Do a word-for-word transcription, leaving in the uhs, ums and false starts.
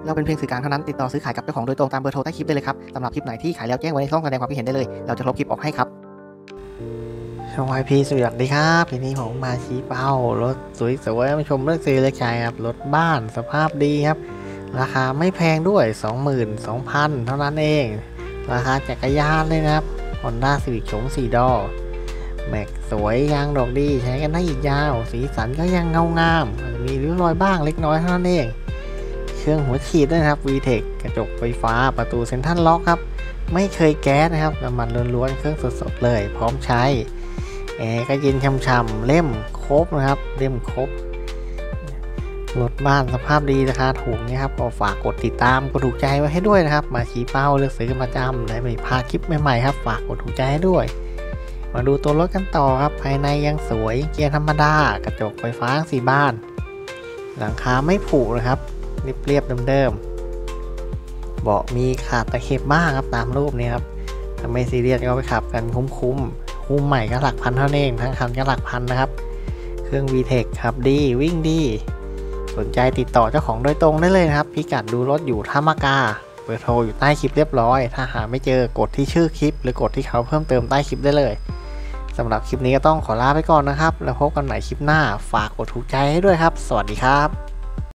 เราเป็นเพียงสื่อกลางเท่านั้นติดต่อซื้อขายกับเจ้าของโดยตรงตามเบอร์โทรใต้คลิปได้เลยครับสำหรับคลิปไหนที่ขายแล้วแจ้งไว้ในช่องแสดงความคิดเห็นได้เลยเราจะลบคลิปออกให้ครับช่องวายพีสวัสดีครับทีนี้ผมมาชี้เป้ารถสวยๆมาชมเลือกซื้อเลยใช่ครับรถบ้านสภาพดีครับราคาไม่แพงด้วย สองหมื่นสองพัน เท่านั้นเองราคาจักรยานเลยนะครับ Honda Civic โฉมสี่ดอแม็กสวยยางดอกดีใช้กันได้อีกยาวสีสันก็ยังเงางามมีริ้วรอยบ้างเล็กน้อยเท่านั้นเองเครื่องหัวฉีดด้วยครับ วี เทค กระจกไฟฟ้าประตูเซ็นทรัลล็อกครับไม่เคยแก๊สนะครับน้ำมันล้วนๆเครื่องสดๆเลยพร้อมใช้แอร์ก็เย็นช่ำๆเล่มครบนะครับเล่มครบรถบ้านสภาพดีราคาถูกนะครับก็ฝากกดติดตามกดถูกใจไว้ให้ด้วยนะครับมาชี้เป้าเลือกซื้อกันประจำได้ไม่พลาดคลิปใหม่ๆครับฝากกดถูกใจให้ด้วยมาดูตัวรถกันต่อครับภายในยังสวยเกียร์ธรรมดากระจกไฟฟ้าสีบ้านหลังคาไม่ผุนะครับเรียบๆเดิมๆเบาะมีขาดตะเข็บบ้างครับตามรูปนี้ครับถ้าไม่ซีเรียสก็ไปขับกันคุ้มๆคุ้มใหม่ก็หลักพันเท่านั้นเองทั้งคันก็หลักพันนะครับเครื่อง วี เทค ขับดีวิ่งดีสนใจติดต่อเจ้าของโดยตรงได้เลยนะครับพิกัดดูรถอยู่ท่ามะกาเบอร์โทรอยู่ใต้คลิปเรียบร้อยถ้าหาไม่เจอกดที่ชื่อคลิปหรือกดที่เขาเพิ่มเติมใต้คลิปได้เลยสำหรับคลิปนี้ก็ต้องขอลาไปก่อนนะครับแล้วพบกันใหม่คลิปหน้าฝากกดถูกใจให้ด้วยครับสวัสดีครับ